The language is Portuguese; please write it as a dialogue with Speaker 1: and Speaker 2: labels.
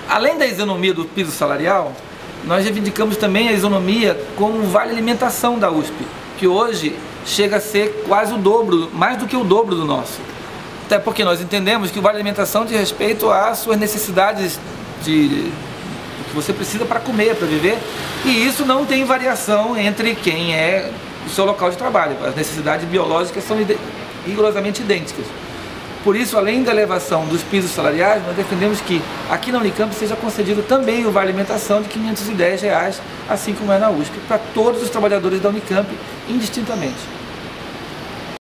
Speaker 1: Além da isonomia do piso salarial, nós reivindicamos também a isonomia com o vale alimentação da USP, que hoje chega a ser quase o dobro, mais do que o dobro do nosso. Até porque nós entendemos que o vale alimentação diz respeito às suas necessidades que você precisa para comer, para viver, e isso não tem variação entre quem é o seu local de trabalho. As necessidades biológicas são rigorosamente idênticas. Por isso, além da elevação dos pisos salariais, nós defendemos que aqui na Unicamp seja concedido também o vale alimentação de R$ 510, assim como é na USP, para todos os trabalhadores da Unicamp, indistintamente.